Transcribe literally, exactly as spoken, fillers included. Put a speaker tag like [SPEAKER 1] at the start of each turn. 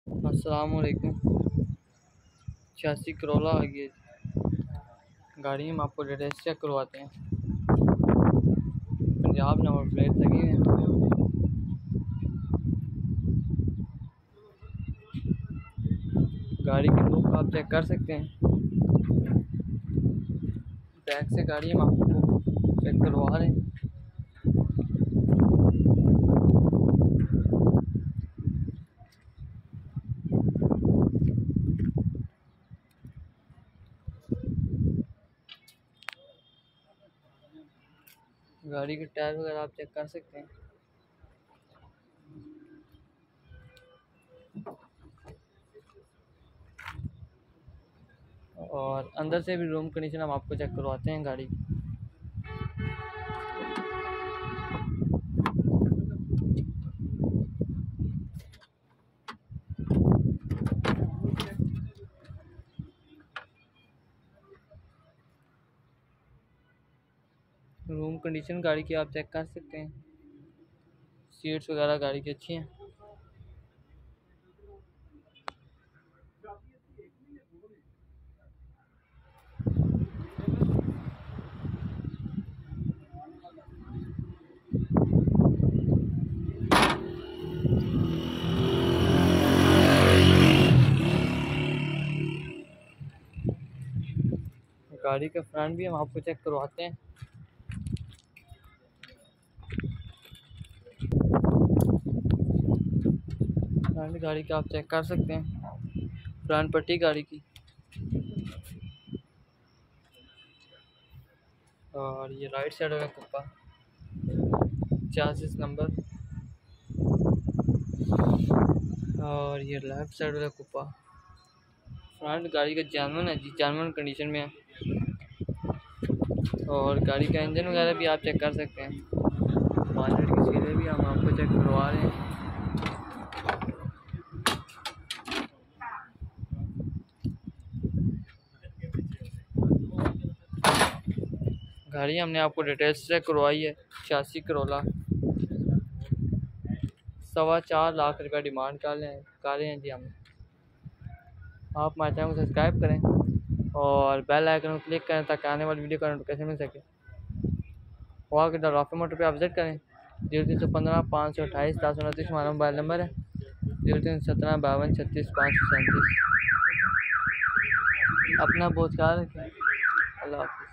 [SPEAKER 1] अस्सलाम वालेकुम। छियासी करोला आ गई गाड़ी। हम आपको डिटेल्स चेक करवाते हैं। पंजाब नंबर प्लेट लगी है। गाड़ी की लुक आप चेक कर सकते हैं। बैक से गाड़ी हम आपको चेक करवा रहे हैं। गाड़ी के टायर वगैरह आप चेक कर सकते हैं। और अंदर से भी रूम कंडीशन हम आपको चेक करवाते हैं गाड़ी की। रूम कंडीशन गाड़ी की आप चेक कर सकते हैं। सीट्स वगैरह गाड़ी की अच्छी हैं। गाड़ी का फ्रंट भी हम आपको चेक करवाते हैं। फ्रंट गाड़ी का आप चेक कर सकते हैं। फ्रंट पट्टी गाड़ी की। और ये राइट साइड का कुप्पा, चासिस नंबर। और ये लेफ्ट साइड का कुप्पा। फ्रंट गाड़ी का जानवन है जी, जानवन कंडीशन में है। और गाड़ी का इंजन वगैरह भी आप चेक कर सकते हैं। मार्केट की सीटें भी हम आपको चेक करवा रहे हैं। गाड़ी हमने आपको डिटेल्स चेक करवाई है। छियासी करोला सवा चार लाख रुपया डिमांड कर रहे हैं कर रहे हैं जी हम। आप हमारे चैनल को सब्सक्राइब करें और बेल आइकन को क्लिक करें ताकि आने वाली वीडियो का नोटिफिकेशन मिल सके। वहाँ के राफी मोटर पे आप विजिट करें। जीरो तीन सौ पंद्रह पाँच सौ अट्ठाईस दस सौ उनतीस हमारा मोबाइल नंबर है। जीरो तीन सौ सत्रह बावन छत्तीस पाँच सौ सैंतीस। अपना बहुत ख्याल रखें। अल्लाह हाफ़िज़।